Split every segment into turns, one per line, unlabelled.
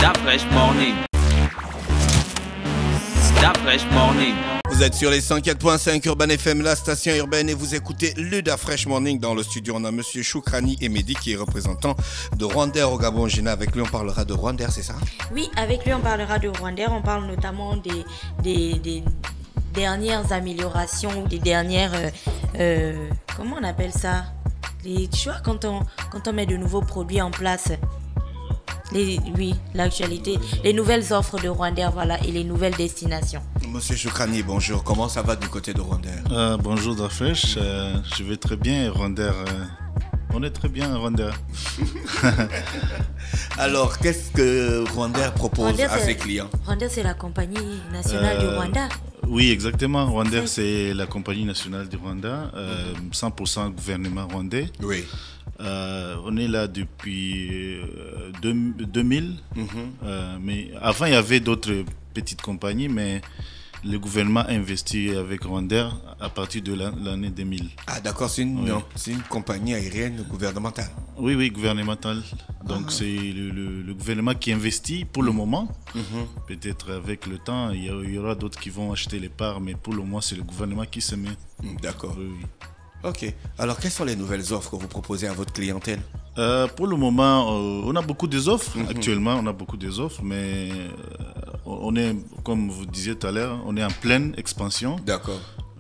Fresh Morning. Fresh Morning.
Vous êtes sur les 104.5 Urban FM, la station urbaine, et vous écoutez le Fresh Morning. Dans le studio, on a Monsieur Choukrani Emedi qui est représentant de Rwandair au Gabon. Gina, avec lui, on parlera de Rwandair, c'est ça?
Oui, avec lui, on parlera de Rwandair. On parle notamment des dernières améliorations, des dernières... comment on appelle ça? Tu vois, quand on met de nouveaux produits en place... Oui, l'actualité, les nouvelles offres de Rwandair, voilà, et les nouvelles destinations.
Monsieur Choukrani, bonjour. Comment ça va du côté de Rwandair?
Bonjour Dafresh, je vais très bien. Rwandair, on est très bien à Rwandair.
Alors, qu'est-ce que Rwandair propose à ses clients?
Rwandair, c'est la compagnie nationale du Rwanda.
Oui, exactement. Rwandair, c'est la compagnie nationale du Rwanda, 100% gouvernement rwandais.
Oui.
On est là depuis 2000, mais avant il y avait d'autres petites compagnies, mais le gouvernement a investi avec Rwandair à partir de l'année 2000.
Ah d'accord, c'est une compagnie aérienne gouvernementale.
Oui, gouvernementale. Donc c'est le gouvernement qui investit pour le moment. Peut-être avec le temps, il y aura d'autres qui vont acheter les parts, mais pour le moment c'est le gouvernement qui se met.
D'accord.
Oui.
Ok. Alors, quelles sont les nouvelles offres que vous proposez à votre clientèle?
Pour le moment, on a beaucoup d'offres. Actuellement, on a beaucoup d'offres, mais on est, comme vous disiez tout à l'heure, on est en pleine expansion.
D'accord.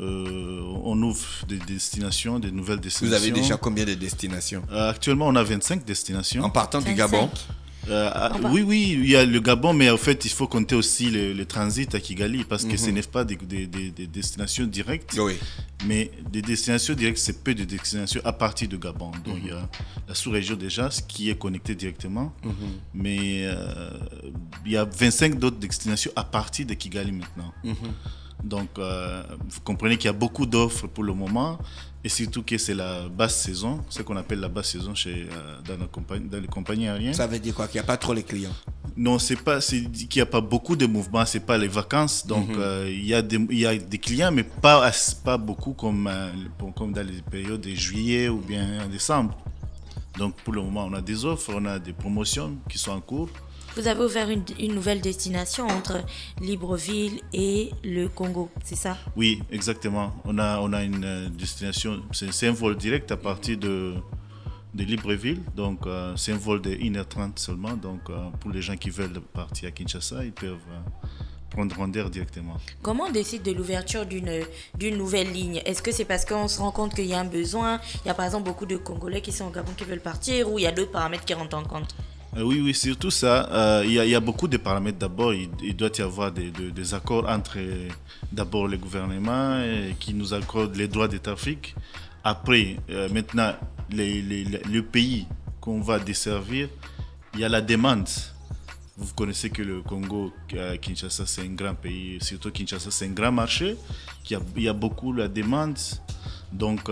On ouvre des destinations, des nouvelles destinations.
Vous avez déjà combien de destinations?
Actuellement, on a 25 destinations.
En partant du Gabon?
Oui, il y a le Gabon, mais en fait, il faut compter aussi le transit à Kigali, parce que ce n'est pas des destinations directes.
Oui.
Mais des destinations directes, c'est peu de destinations à partir du Gabon. Donc, il y a la sous-région déjà, ce qui est connecté directement. Mais il y a 25 d'autres destinations à partir de Kigali maintenant. Donc, vous comprenez qu'il y a beaucoup d'offres pour le moment. Et surtout que c'est la basse saison, ce qu'on appelle la basse saison dans les compagnies aériennes. Ça
veut dire quoi? Qu'il n'y a pas trop les clients?
Non, c'est qu'il n'y a pas beaucoup de mouvements, ce n'est pas les vacances. Donc, il y a des clients, mais pas beaucoup comme dans les périodes de juillet ou bien en décembre. Donc, pour le moment, on a des offres, on a des promotions qui sont en cours.
Vous avez ouvert une nouvelle destination entre Libreville et le Congo, c'est ça? Oui,
exactement. On a une destination, c'est un vol direct à partir de Libreville. Donc, c'est un vol de 1h30 seulement. Donc, pour les gens qui veulent partir à Kinshasa, ils peuvent prendre Rwandair directement.
Comment on décide de l'ouverture d'une nouvelle ligne? Est-ce que c'est parce qu'on se rend compte qu'il y a un besoin? Il y a par exemple beaucoup de Congolais qui sont au Gabon qui veulent partir, ou il y a d'autres paramètres qui rentrent en compte?
Oui, surtout ça. Il y a beaucoup de paramètres. D'abord, il doit y avoir des accords entre d'abord le gouvernement qui nous accorde les droits de trafic. Après, maintenant, le pays qu'on va desservir, il y a la demande. Vous connaissez que le Congo, Kinshasa, c'est un grand pays. Surtout Kinshasa, c'est un grand marché. Il y a beaucoup la demande. Donc,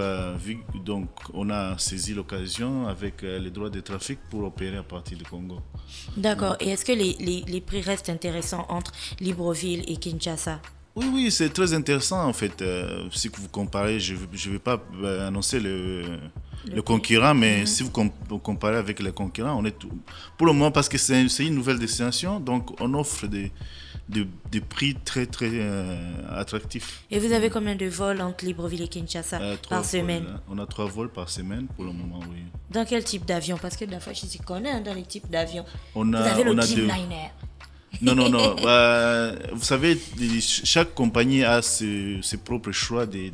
on a saisi l'occasion avec les droits de trafic pour opérer à partir du Congo.
D'accord. Et est-ce que les prix restent intéressants entre Libreville et Kinshasa?
Oui, c'est très intéressant en fait. Si vous comparez, je ne vais pas annoncer le concurrent, mais si vous comparez avec les concurrents, on est pour le moment, parce que c'est une nouvelle destination, donc on offre des prix très attractifs.
Et vous avez combien de vols entre Libreville et Kinshasa par semaine?
On a 3 vols par semaine pour le moment, oui.
Dans quel type d'avion? Parce que de la fois, je s'y connais dans les types d'avions.
Vous
avez le Dreamliner.
Non. Vous savez, chaque compagnie a ses propres choix des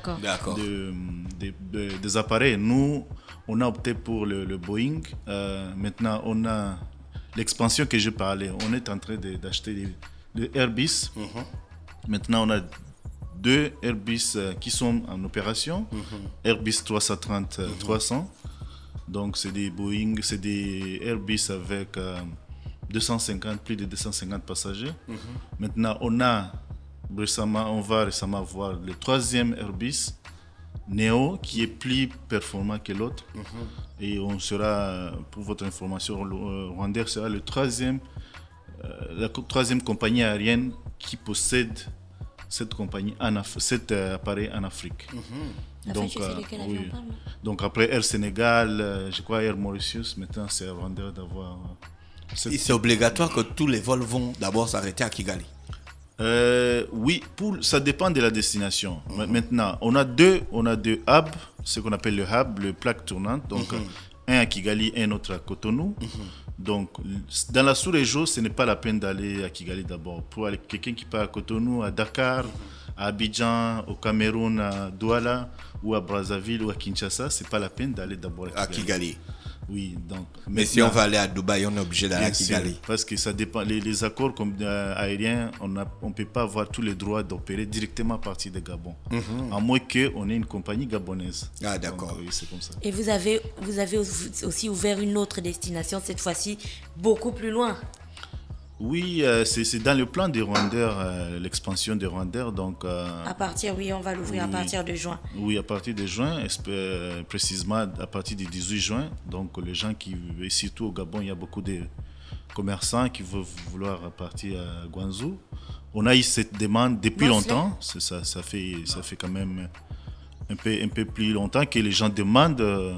appareils. Nous, on a opté pour le Boeing. Maintenant, on a l'expansion que je parlais. On est en train d'acheter le Airbus. Maintenant, on a 2 Airbus qui sont en opération. Airbus 330-300. Donc, c'est des Boeing, c'est des Airbus avec plus de 250 passagers. Maintenant, on va récemment voir le 3e Airbus Neo qui est plus performant que l'autre. Et on sera, pour votre information, Rwandair sera la troisième compagnie aérienne qui possède cet appareil en Afrique.
Donc,
après Air Sénégal, je crois Air Mauritius, maintenant c'est à Rwandair d'avoir
C'est obligatoire que tous les vols vont d'abord s'arrêter à Kigali.
Oui, ça dépend de la destination. Maintenant, on a deux hubs, ce qu'on appelle le hub, le plaque tournante. Donc, un à Kigali, un autre à Cotonou. Donc, dans la sous-région, ce n'est pas la peine d'aller à Kigali d'abord. Pour aller quelqu'un qui part à Cotonou, à Dakar, à Abidjan, au Cameroun, à Douala, ou à Brazzaville, ou à Kinshasa, c'est pas la peine d'aller d'abord
à Kigali.
Oui, donc.
Mais si on va aller à Dubaï, on est obligé d'aller à Kigali.
Parce que ça dépend. Les accords aériens, on ne peut pas avoir tous les droits d'opérer directement à partir de Gabon. À moins qu'on ait une compagnie gabonaise.
Ah, d'accord.
Donc, oui, c'est comme ça.
Et vous avez aussi ouvert une autre destination, cette fois-ci beaucoup plus loin.
Oui, c'est dans le plan des Rwandais, l'expansion des Rwandais. Donc,
à partir, oui, on va l'ouvrir à partir de juin.
Oui, à partir de juin, précisément à partir du 18 juin. Donc, les gens et surtout au Gabon, il y a beaucoup de commerçants qui veulent vouloir partir à Guangzhou. On a eu cette demande depuis longtemps. Ça fait quand même un peu plus longtemps que les gens demandent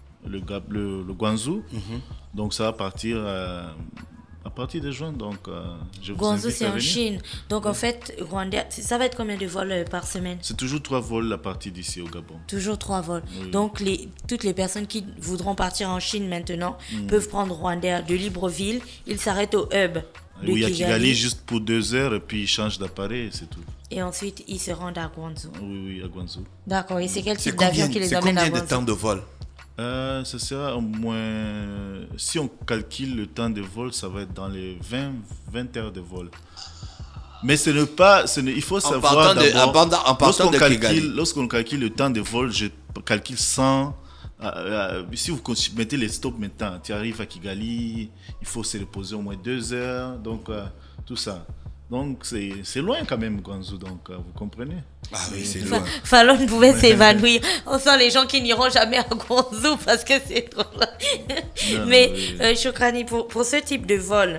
le Guangzhou. Donc, ça va partir à partir de juin, donc je vous
Guangzhou,
invite
c'est
à
en
venir.
Chine. Donc en fait, Rwanda, ça va être combien de vols par semaine?
C'est toujours 3 vols à partir d'ici au Gabon.
Toujours 3 vols. Donc toutes les personnes qui voudront partir en Chine maintenant peuvent prendre Rwanda de Libreville. Ils s'arrêtent au hub de
Oui, à
Kigali.
Kigali, juste pour 2 heures, et puis ils changent d'appareil, c'est tout.
Et ensuite, ils se rendent à Guangzhou.
Oui, à Guangzhou.
D'accord. Et c'est quel type d'avion qui les amène à
combien de
Guangzhou?
temps de vol?
Ce sera au moins, si on calcule le temps de vol, ça va être dans les 20 heures de vol. Mais ce n'est pas, il faut savoir d'abord, lorsqu'on calcule le temps de vol, je calcule sans, si vous mettez les stops maintenant, tu arrives à Kigali, il faut se reposer au moins 2 heures, donc tout ça. Donc c'est loin quand même, Guangzhou, donc vous comprenez?
Ah oui, c'est loin.
Fallon pouvait s'évanouir. On sent les gens qui n'iront jamais à Guangzhou parce que c'est trop loin. Mais Chokrani, pour ce type de vol,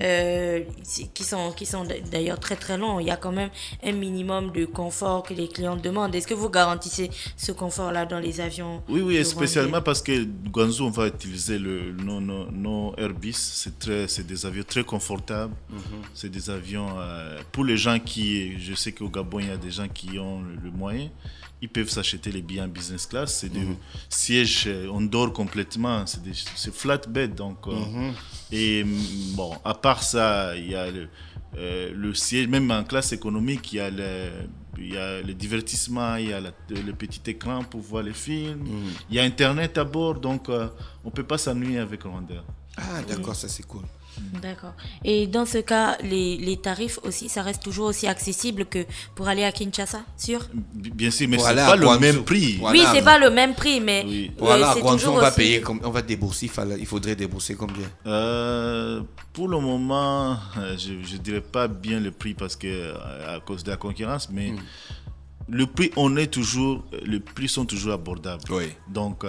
qui sont d'ailleurs très très longs, il y a quand même un minimum de confort que les clients demandent. Est-ce que vous garantissez ce confort-là dans les avions?
Oui, spécialement parce que Guangzhou, on va utiliser nos Airbus. C'est des avions très confortables. C'est des avions pour les gens je sais qu'au Gabon, il y a des gens qui ont le moyen, ils peuvent s'acheter les billets en business class. C'est des sièges, on dort complètement, c'est flatbed. Donc, et bon, à part ça, il y a le siège, même en classe économique, il y a le divertissement, il y a le petit écran pour voir les films, il y a Internet à bord, donc on ne peut pas s'ennuyer avec Rwanda.
Ah, d'accord, ça c'est cool.
D'accord. Et dans ce cas, les tarifs aussi, ça reste toujours aussi accessible que pour aller à Kinshasa, sûr?
Bien sûr, mais c'est pas le même prix.
Oui, c'est pas le même prix, mais
pour aller à
c'est
Guangzhou,
toujours
on va
aussi...
payer, on va débourser, il faudrait débourser combien?
Pour le moment, je dirais pas bien le prix parce que à cause de la concurrence, mais le prix, les prix sont toujours abordables.
Oui.
Donc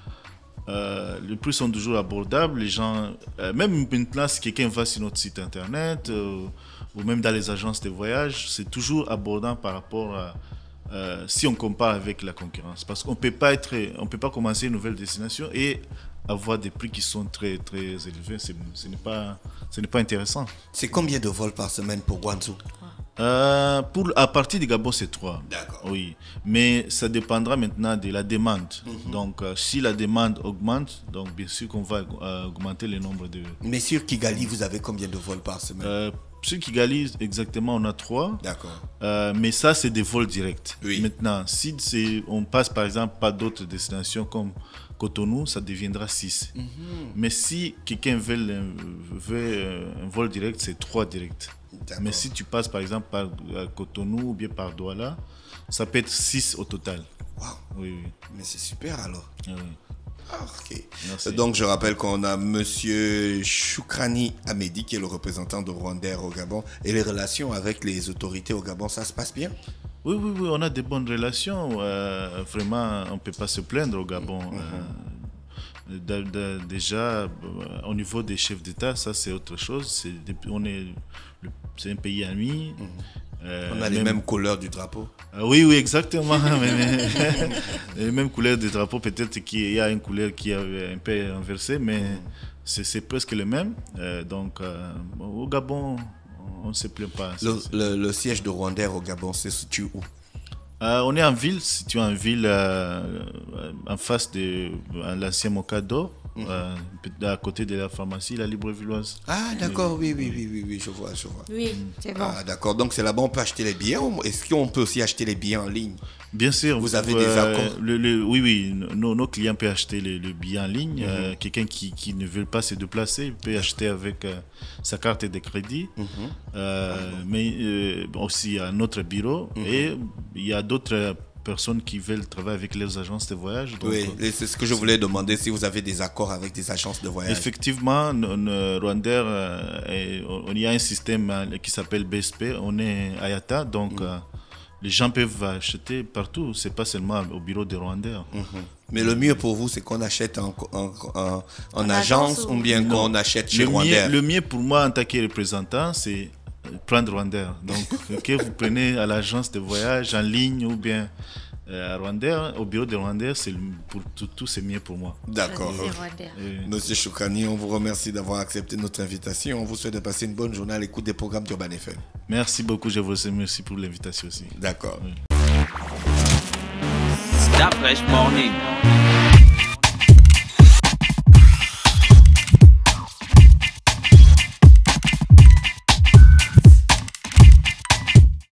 les prix sont toujours abordables. Les gens, même maintenant, si quelqu'un va sur notre site internet ou même dans les agences de voyage, c'est toujours abordable par rapport à si on compare avec la concurrence. Parce qu'on peut pas commencer une nouvelle destination et avoir des prix qui sont très très élevés. Ce n'est pas intéressant.
C'est combien de vols par semaine pour Guangzhou?
À partir du Gabon, c'est 3.
D'accord.
Oui, mais ça dépendra maintenant de la demande. Donc, si la demande augmente, donc bien sûr qu'on va augmenter le nombre de...
Mais sur Kigali, vous avez combien de vols par semaine?
Sur Kigali, exactement, on a 3.
D'accord.
Mais ça, c'est des vols directs.
Oui.
Maintenant, si on passe par exemple par d'autres destinations comme Cotonou, ça deviendra 6. Mais si quelqu'un veut un vol direct, c'est 3 directs. Mais si tu passes par exemple par Cotonou ou bien par Douala, ça peut être 6 au total.
Wow.
Oui.
Mais c'est super alors.
Oui.
Ah, ok.
Merci.
Donc je rappelle qu'on a Monsieur Chokrani Amedi qui est le représentant de Rwandair au Gabon. Et les relations avec les autorités au Gabon, ça se passe bien?
Oui, on a de bonnes relations. Vraiment, on ne peut pas se plaindre au Gabon. Déjà, au niveau des chefs d'État, ça c'est autre chose. C'est un pays ami.
On a les mêmes couleurs du drapeau.
Oui, exactement. Les mêmes couleurs du drapeau, peut-être qu'il y a une couleur qui est un peu inversée, mais c'est presque le même. Donc, au Gabon, on ne se plaint pas.
Le siège de Rwandair au Gabon, c'est situé où?
On est en ville, situé en ville, en face de l'ancien Mokado, à côté de la pharmacie, la Librevilloise.
Ah, d'accord, oui, je vois.
Oui, c'est bon.
Ah, d'accord, donc c'est là-bas on peut acheter les billets. Est-ce qu'on peut aussi acheter les billets en ligne?
Bien sûr.
Vous avez des accords?
Oui, nos clients peuvent acheter le billet en ligne. Quelqu'un qui ne veut pas se déplacer peut acheter avec sa carte de crédit. Mais aussi à notre bureau. Et il y a d'autres personnes qui veulent travailler avec les agences de voyage. Donc,
oui, c'est ce que je voulais demander, si vous avez des accords avec des agences de voyage.
Effectivement, Rwandair, il y a un système qui s'appelle BSP. On est à Yata, donc les gens peuvent acheter partout. C'est pas seulement au bureau de Rwandair.
Mais le mieux pour vous, c'est qu'on achète en agence ou bien qu'on achète chez Rwandair?
Le mieux pour moi en tant que représentant, c'est prendre Rwandair. Donc, que vous prenez à l'agence de voyage en ligne ou bien à Rwandair, au bureau de Rwandair, pour tout c'est mieux pour moi.
D'accord. Monsieur Choukrani, on vous remercie d'avoir accepté notre invitation. On vous souhaite de passer une bonne journée à l'écoute des programmes d'Urban FM.
Merci beaucoup, je vous remercie pour l'invitation aussi.
D'accord.
D'Afresh Morning.